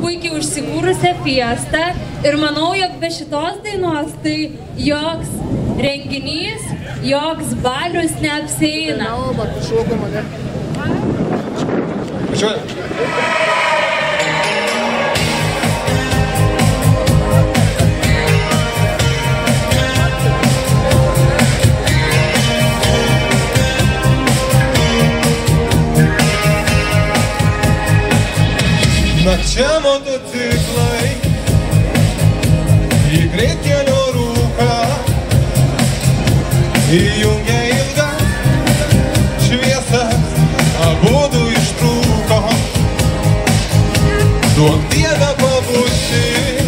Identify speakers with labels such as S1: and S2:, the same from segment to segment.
S1: puikiai užsikūrusią fiestą ir manau, jog be šitos dainos tai joks renginys, joks balius neapsieina.
S2: Nakčia motociklai į greitkelio rūką įjungė ilgą šviesą, abudu ištrūko. Duok Dieve pabūti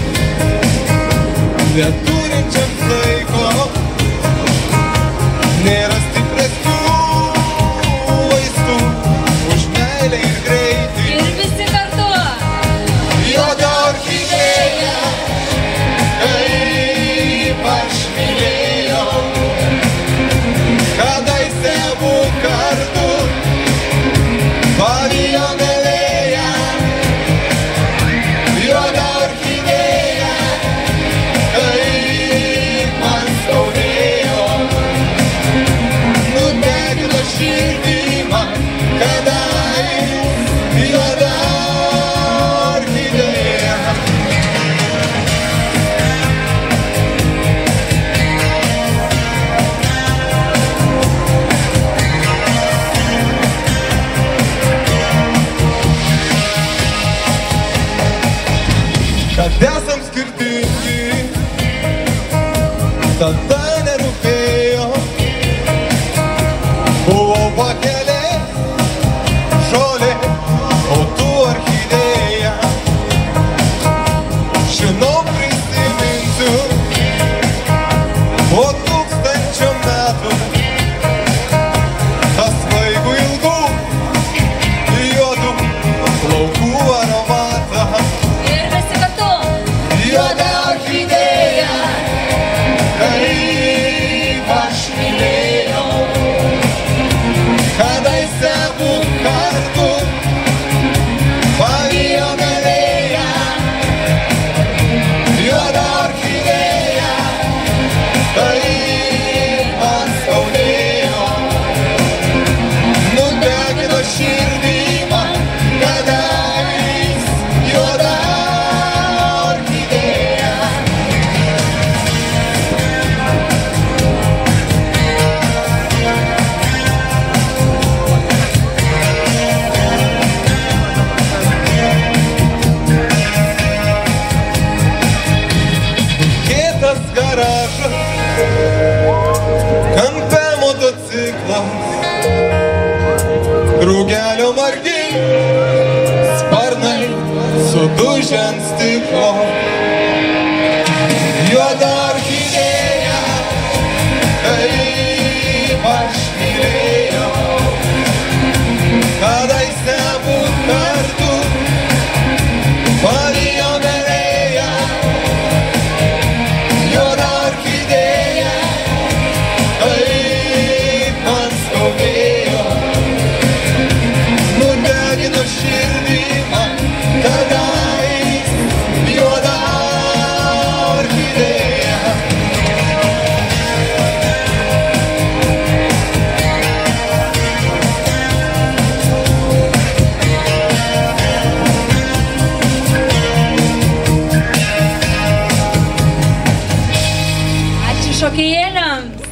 S2: neturinčiam laiko, nėra stipresnių vaistų už meilę ir greitį.
S1: Ir visi kartu.
S2: Juoda orchidėja, kaip aš mylėjau, kadaise abu kartu pavijome vėją. Juoda orchidėja, kaip man skaudėjo, nudegino širdį man kadais. Juoda kad esam skirtingi, tada nerūpėjo. Buvau pakelė, žolė, o tu orchidėja. Žinau, prisiminsiu po 1000 metų tas svaigų ilgų juodų plaukų aromatą. Juoda orchidėja, kaip aš mylėjau, kadaise abu kartu pavijome vėją. Juoda orchidėja, kaip man skaudėjo, nudegino širdį man kadais. Juoda garažas, kampe motociklas, drugelio margi sparnai sudužę ant stiklo. Juoda orchidėja, kaip aš mylėjau, kadaise abu kartu pavijome vėją. Juoda orchidėja, kaip man skaudėjo, nudegino širdį man kadais. Juoda orchidėja.
S1: Ačiū šokėjėliams.